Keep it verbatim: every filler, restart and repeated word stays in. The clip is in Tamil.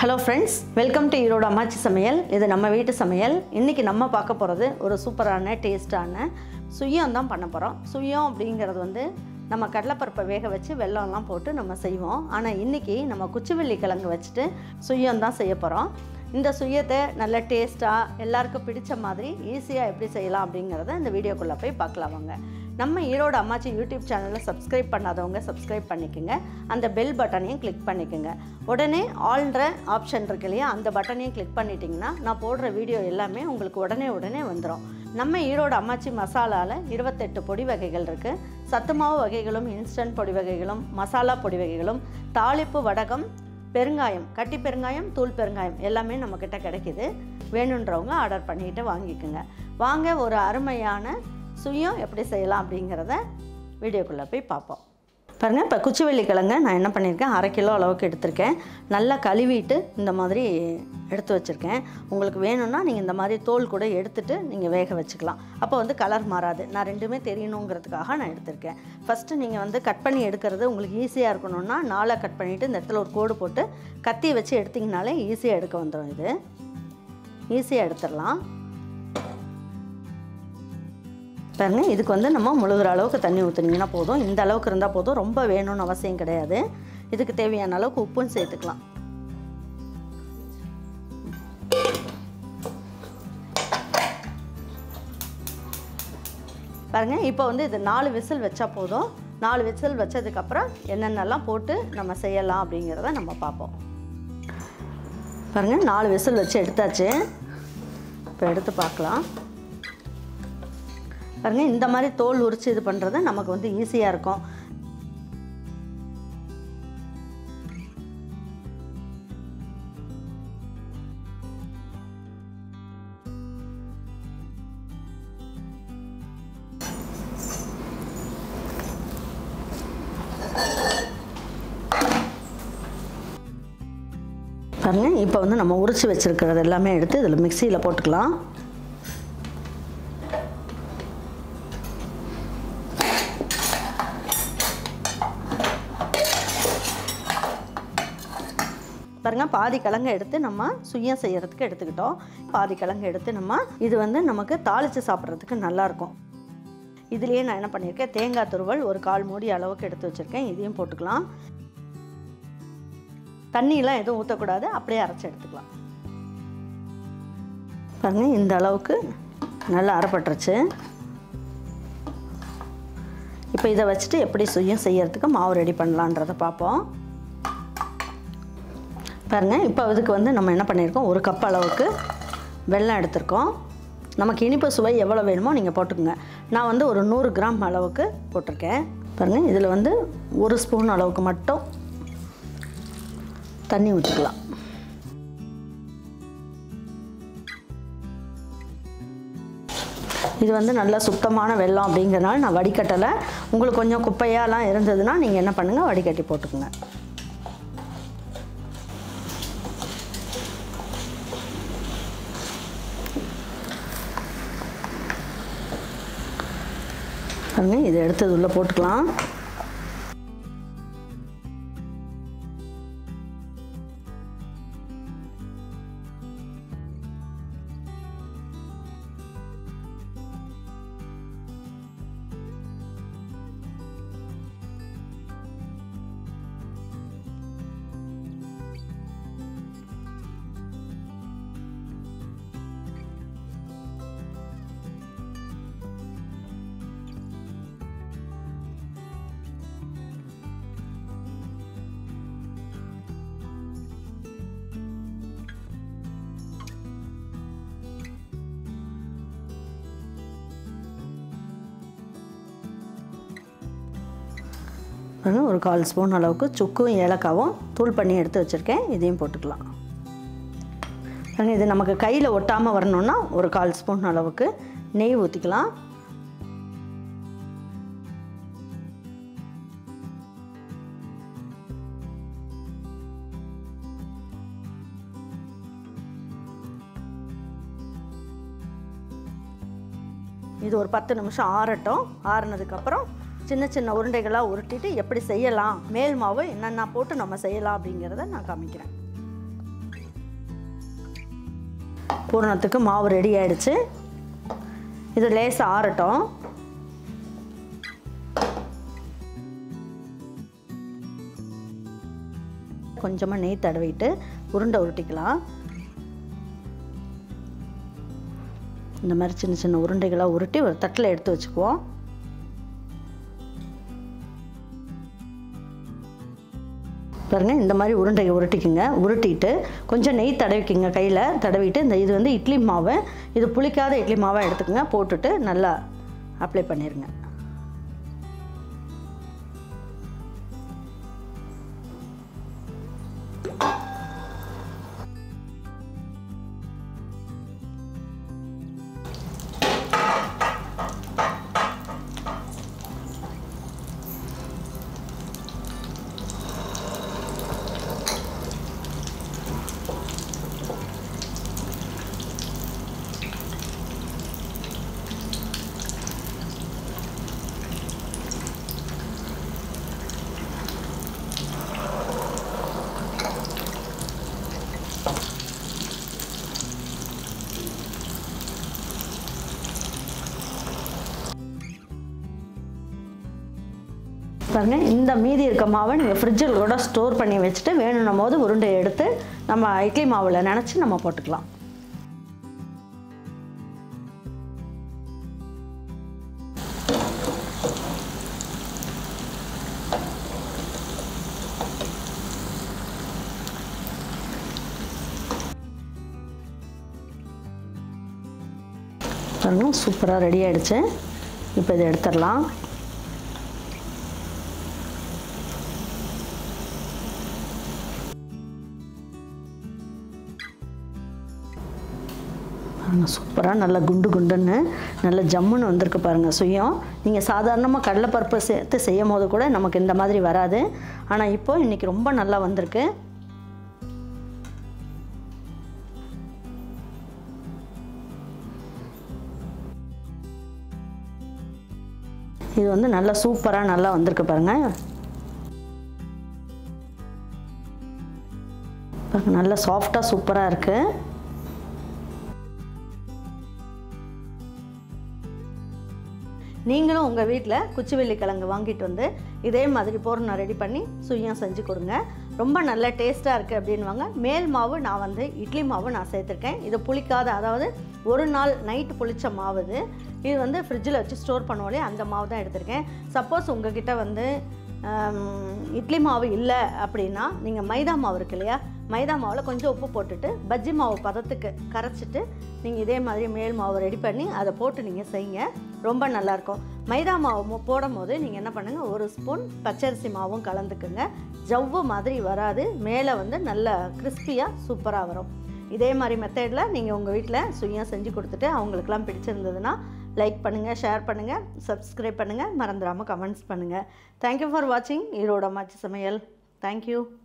Hello friends, welcome to Erode அம்மாச்சி சமையல். இது நம்ம வீட்டு சமையல். இன்னைக்கு நம்ம பார்க்க போறது ஒரு சூப்பரான டேஸ்டான சுய்யம் தான் பண்ண போறோம். சுய்யம் அப்படிங்கிறது வந்து நம்ம கடலைப்பருப்பை வேக வச்சு வெல்லம்லாம் போட்டு நம்ம செய்வோம். ஆனா இன்னைக்கு நம்ம குச்சிவள்ளி கிழங்கு வச்சுட்டு சுய்யம் தான் செய்ய போறோம். இந்த சுய்யத்தை நல்ல டேஸ்டா எல்லாருக்கும் பிடிச்ச மாதிரி ஈஸியா எப்படி செய்யலாம் அப்படிங்கறத இந்த வீடியோக்குள்ள போய் பார்க்கலாம் வாங்க. நம்ம ஈரோடு அம்மாச்சி யூடியூப் சேனலை சப்ஸ்கிரைப் பண்ணாதவங்க சப்ஸ்கிரைப் பண்ணிக்கோங்க. அந்த பெல் பட்டனையும் கிளிக் பண்ணிக்கோங்க. உடனே ஆல்ன்ற ஆப்ஷன் இருக்கு இல்லையா, அந்த பட்டனையும் கிளிக் பண்ணிட்டீங்கன்னா நான் போடுற வீடியோ எல்லாமே உங்களுக்கு உடனே உடனே வந்துடும். நம்ம ஈரோடு அம்மாச்சி மசாலாவில் இருபத்தெட்டு பொடி வகைகள் இருக்குது. சத்துமாவு வகைகளும் இன்ஸ்டன்ட் பொடி வகைகளும் மசாலா பொடி வகைகளும் தாளிப்பு வடகம் பெருங்காயம் கட்டி பெருங்காயம் தூள் பெருங்காயம் எல்லாமே நம்மக்கிட்ட கிடைக்கிது. வேணுன்றவங்க ஆர்டர் பண்ணிக்கிட்டு வாங்கிக்கோங்க. வாங்க ஒரு அருமையான சுய்யம் எப்படி செய்யலாம் அப்படிங்கிறத வீடியோக்குள்ளே போய் பார்ப்போம். பாருங்கள், இப்போ குச்சிவள்ளி கிழங்கு நான் என்ன பண்ணியிருக்கேன், அரை கிலோ அளவுக்கு எடுத்திருக்கேன். நல்லா கழுவிட்டு இந்த மாதிரி எடுத்து வச்சுருக்கேன். உங்களுக்கு வேணும்னா நீங்கள் இந்த மாதிரி தோல் கூட எடுத்துகிட்டு நீங்கள் வேக வச்சுக்கலாம். அப்போ வந்து கலர் மாறாது. நான் ரெண்டுமே தெரியணுங்கிறதுக்காக நான் எடுத்திருக்கேன். ஃபஸ்ட்டு நீங்கள் வந்து கட் பண்ணி எடுக்கிறது உங்களுக்கு ஈஸியாக இருக்கணும்னா நாளாக கட் பண்ணிவிட்டு இந்த இடத்துல ஒரு கோடு போட்டு கத்தியை வச்சு எடுத்திங்கனாலே ஈஸியாக எடுக்க வந்துடும். இது ஈஸியாக எடுத்துடலாம். பாருங்க, இதுக்கு வந்து நம்ம முழுகிற அளவுக்கு தண்ணி ஊற்றுனீங்கன்னா போதும். இந்த அளவுக்கு இருந்தால் போதும், ரொம்ப வேணும்னு அவசியம் கிடையாது. இதுக்கு தேவையான அளவுக்கு உப்பும் சேர்த்துக்கலாம். பாருங்க, இப்போ வந்து இது நாலு விசில் வச்சா போதும். நாலு விசில் வச்சதுக்கப்புறம் என்னென்னலாம் போட்டு நம்ம செய்யலாம் அப்படிங்கிறத நம்ம பார்ப்போம். பாருங்க, நாலு விசில் வச்சு எடுத்தாச்சு. இப்போ எடுத்து பார்க்கலாம். பாருங்கள், இந்த மாதிரி தோல் உரித்து இது பண்ணுறது நமக்கு வந்து ஈஸியாக இருக்கும். பாருங்கள், இப்போ வந்து நம்ம உரித்து வச்சுருக்கிறது எல்லாமே எடுத்து இதில் மிக்சியில் போட்டுக்கலாம். பாருங்கள், பாதி கிழங்கு எடுத்து நம்ம சுய்யம் செய்யறதுக்கு எடுத்துக்கிட்டோம். பாதி கிழங்கு எடுத்து நம்ம இது வந்து நமக்கு தாளித்து சாப்பிட்றதுக்கு நல்லாயிருக்கும். இதுலேயே நான் என்ன பண்ணியிருக்கேன், தேங்காய் துருவல் ஒரு கால் மூடி அளவுக்கு எடுத்து வச்சுருக்கேன். இதையும் போட்டுக்கலாம். தண்ணியெலாம் எதுவும் ஊற்றக்கூடாது, அப்படியே அரைச்சி எடுத்துக்கலாம். பாருங்கள், இந்த அளவுக்கு நல்லா அரைப்பட்டுருச்சு. இப்போ இதை வச்சுட்டு எப்படி சுய்யம் செய்யறதுக்கு மாவு ரெடி பண்ணலான்றதை பார்ப்போம். பாருங்கள், இப்போ இதுக்கு வந்து நம்ம என்ன பண்ணியிருக்கோம், ஒரு கப் அளவுக்கு வெல்லம் எடுத்திருக்கோம். நமக்கு இனிப்பு சுவை எவ்வளோ வேணுமோ நீங்கள் போட்டுக்கோங்க. நான் வந்து ஒரு நூறு கிராம் அளவுக்கு போட்டிருக்கேன். பாருங்கள், இதில் வந்து ஒரு ஸ்பூன் அளவுக்கு மட்டும் தண்ணி ஊற்றிக்கலாம். இது வந்து நல்லா சுத்தமான வெல்லம் அப்படிங்கிறனால நான் வடிகட்டலை. உங்களுக்கு கொஞ்சம் குப்பையாலாம் இருந்ததுன்னா நீங்கள் என்ன பண்ணுங்கள், வடிகட்டி போட்டுக்கோங்க. இதை எடுத்து உள்ளே போட்டுக்கலாம். ஒரு கால் ஸ்பூன் அளவுக்கு சுக்கும் ஏலக்காவும் தூள் பண்ணி எடுத்து வச்சுருக்கேன். இதையும் போட்டுக்கலாம். இது நமக்கு கையில் ஒட்டாமல் வரணும்னா ஒரு கால் ஸ்பூன் அளவுக்கு நெய் ஊற்றிக்கலாம். இது ஒரு பத்து நிமிஷம் ஆறட்டும். ஆறுனதுக்கப்புறம் சின்ன சின்ன உருண்டைகளாக உருட்டிட்டு எப்படி செய்யலாம், மேல் மாவு என்னென்ன போட்டு நம்ம செய்யலாம் அப்படிங்கிறத நான் காமிக்கிறேன். பூரணத்துக்கு மாவு ரெடி ஆகிடுச்சு. இது லேசாக ஆறட்டும். கொஞ்சமாக நெய் தடவிட்டு உருண்டை உருட்டிக்கலாம். இந்த மாதிரி சின்ன சின்ன உருண்டைகளாக உருட்டி ஒரு தட்டில் எடுத்து வச்சுக்குவோம். பாருங்கள், இந்த மாதிரி உருண்டையை உருட்டிக்குங்க. உருட்டிட்டு கொஞ்சம் நெய் தடவிக்குங்க கையில். தடவிட்டு இந்த இது வந்து இட்லி மாவு, இது புளிக்காத இட்லி மாவை எடுத்துக்கோங்க. போட்டுட்டு நல்லா அப்ளை பண்ணிடுங்க. பாருங்கள், இந்த மீதி இருக்க மாவை நீங்கள் ஃப்ரிட்ஜில் கூட ஸ்டோர் பண்ணி வச்சுட்டு வேணும்னும் போது உருண்டையை எடுத்து நம்ம இட்லி மாவில் நினச்சி நம்ம போட்டுக்கலாம். பாருங்கள், சூப்பராக ரெடி ஆகிடுச்சு. இப்போ இதை எடுத்துடலாம். சூப்பராக நல்லா குண்டு குண்டுன்னு நல்ல ஜம்முன்னு வந்திருக்கு பாருங்கள் சுயம். நீங்கள் சாதாரணமாக கடலைப்பருப்பு சேர்த்து செய்யும் போது கூட நமக்கு இந்த மாதிரி வராது. ஆனால் இப்போ இன்றைக்கி ரொம்ப நல்லா வந்திருக்கு. இது வந்து நல்லா சூப்பராக நல்லா வந்திருக்கு பாருங்கள். பாருங்கள், நல்லா சாஃப்டாக சூப்பராக இருக்குது. நீங்களும் உங்கள் வீட்டில் குச்சிவெள்ளி கிழங்கு வாங்கிட்டு வந்து இதே மாதிரி பூரணம் ரெடி பண்ணி சுயம் செஞ்சு கொடுங்க. ரொம்ப நல்ல டேஸ்ட்டாக இருக்குது அப்படின்வாங்க. மேல் மாவு நான் வந்து இட்லி மாவு நான் சேர்த்துருக்கேன். இது புளிக்காத, அதாவது ஒரு நாள் நைட்டு புளித்த மாவு. இது இது வந்து ஃப்ரிட்ஜில் வச்சு ஸ்டோர் பண்ணுவோலே அந்த மாவு தான் எடுத்திருக்கேன். சப்போஸ் உங்ககிட்ட வந்து இட்லி மாவு இல்லை அப்படின்னா நீங்கள் மைதா மாவு இருக்கு இல்லையா, மைதா மாவில் கொஞ்சம் உப்பு போட்டுட்டு பஜ்ஜி மாவு பதத்துக்கு கரைச்சிட்டு நீங்கள் இதே மாதிரி மேல் மாவு ரெடி பண்ணி அதை போட்டு நீங்கள் செய்யுங்க. ரொம்ப நல்லாயிருக்கும். மைதா மாவு போடும் போது நீங்கள் என்ன பண்ணுங்கள், ஒரு ஸ்பூன் பச்சரிசி மாவும் கலந்துக்குங்க. ஜவ்வு மாதிரி வராது, மேலே வந்து நல்ல கிறிஸ்பியாக சூப்பராக வரும். இதே மாதிரி மெத்தடில் நீங்கள் உங்கள் வீட்டில் சுயம் செஞ்சு கொடுத்துட்டு அவங்களுக்கெல்லாம் பிடிச்சிருந்ததுன்னா லைக் பண்ணுங்கள், ஷேர் பண்ணுங்கள், சப்ஸ்கிரைப் பண்ணுங்கள், மறந்துடாமல் கமெண்ட்ஸ் பண்ணுங்கள். தேங்க்யூ ஃபார் வாட்சிங் ஈரோடு அம்மாச்சி சமையல். தேங்க்யூ.